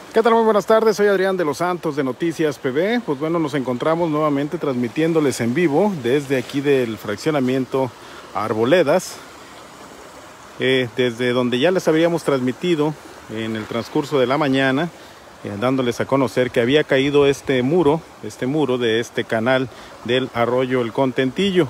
¿Qué tal? Muy buenas tardes, soy Adrián de los Santos de Noticias PB. Pues bueno, nos encontramos nuevamente transmitiéndoles en vivo desde aquí del fraccionamiento Arboledas, desde donde ya les habíamos transmitido en el transcurso de la mañana, dándoles a conocer que había caído este muro de este canal del arroyo El Contentillo.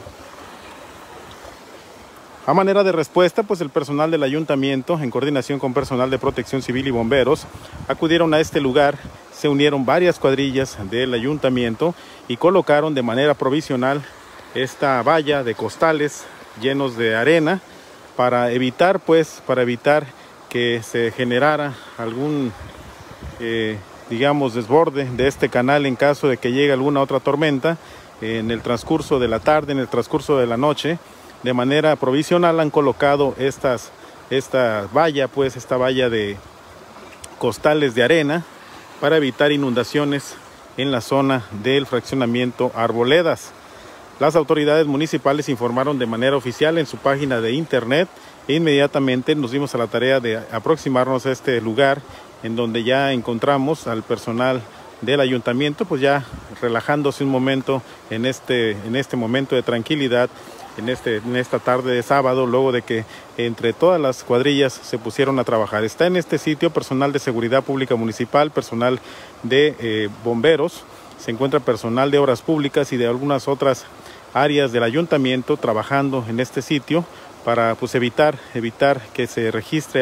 A manera de respuesta, pues el personal del ayuntamiento, en coordinación con personal de protección civil y bomberos, acudieron a este lugar. Se unieron varias cuadrillas del ayuntamiento y colocaron de manera provisional esta valla de costales llenos de arena para evitar que se generara algún, desborde de este canal en caso de que llegue alguna otra tormenta en el transcurso de la tarde, en el transcurso de la noche. De manera provisional han colocado esta valla de costales de arena para evitar inundaciones en la zona del fraccionamiento Arboledas. Las autoridades municipales informaron de manera oficial en su página de internet e inmediatamente nos dimos a la tarea de aproximarnos a este lugar, en donde ya encontramos al personal del ayuntamiento, pues ya relajándose un momento en este momento de tranquilidad, en esta tarde de sábado, luego de que entre todas las cuadrillas se pusieron a trabajar. Está en este sitio personal de seguridad pública municipal, personal de bomberos, se encuentra personal de obras públicas y de algunas otras áreas del ayuntamiento trabajando en este sitio para pues evitar que se registre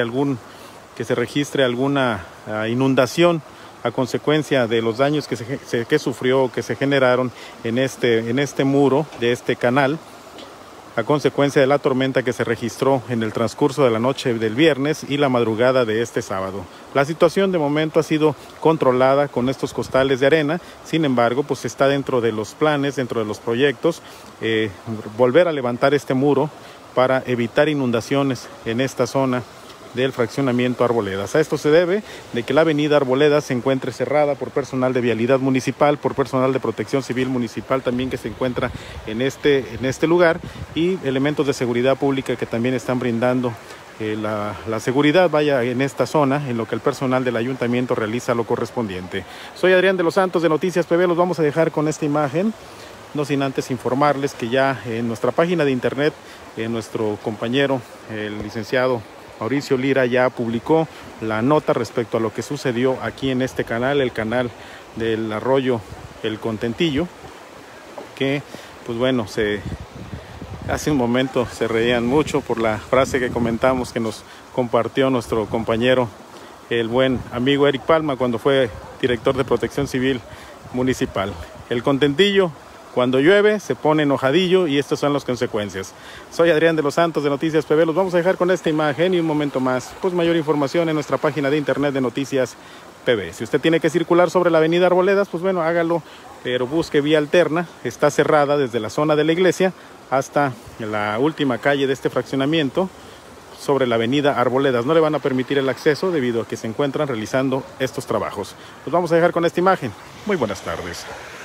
alguna inundación a consecuencia de los daños que sufrió, que se generaron en este muro de este canal, a consecuencia de la tormenta que se registró en el transcurso de la noche del viernes y la madrugada de este sábado. La situación de momento ha sido controlada con estos costales de arena. Sin embargo, pues está dentro de los planes, dentro de los proyectos, volver a levantar este muro para evitar inundaciones en esta zona del fraccionamiento Arboledas. A esto se debe de que la avenida Arboledas se encuentre cerrada por personal de vialidad municipal, por personal de protección civil municipal también que se encuentra en este lugar, y elementos de seguridad pública que también están brindando la seguridad en esta zona, en lo que el personal del ayuntamiento realiza lo correspondiente. Soy Adrián de los Santos de Noticias PB, los vamos a dejar con esta imagen, no sin antes informarles que ya en nuestra página de internet, nuestro compañero, el licenciado Mauricio Lira, ya publicó la nota respecto a lo que sucedió aquí en este canal, el canal del arroyo El Contentillo, que pues bueno, hace un momento se reían mucho por la frase que comentamos que nos compartió nuestro compañero, el buen amigo Eric Palma, cuando fue director de Protección Civil Municipal. El Contentillo, cuando llueve, se pone enojadillo y estas son las consecuencias. Soy Adrián de los Santos de Noticias PB. Los vamos a dejar con esta imagen y un momento más, pues mayor información en nuestra página de internet de Noticias PB. Si usted tiene que circular sobre la avenida Arboledas, pues bueno, hágalo, pero busque vía alterna. Está cerrada desde la zona de la iglesia hasta la última calle de este fraccionamiento, sobre la avenida Arboledas. No le van a permitir el acceso debido a que se encuentran realizando estos trabajos. Los vamos a dejar con esta imagen. Muy buenas tardes.